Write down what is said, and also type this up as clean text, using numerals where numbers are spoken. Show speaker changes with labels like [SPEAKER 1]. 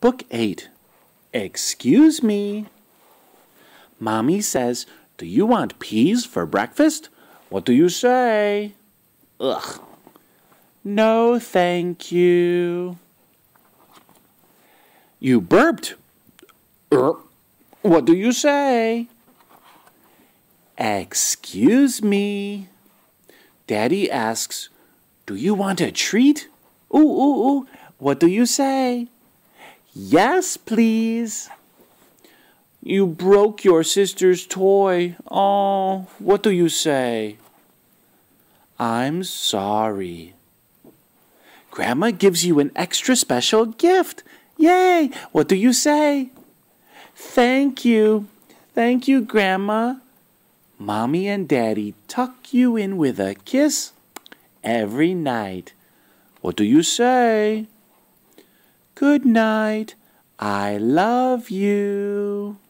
[SPEAKER 1] Book 8. Excuse me. Mommy says, do you want peas for breakfast? What do you say? Ugh. No, thank you. You burped. What do you say? Excuse me. Daddy asks, do you want a treat? Ooh. What do you say? Yes, please. You broke your sister's toy. Oh, what do you say? I'm sorry. Grandma gives you an extra special gift. Yay! What do you say? Thank you. Thank you, Grandma. Mommy and Daddy tuck you in with a kiss every night. What do you say? Good night. I love you.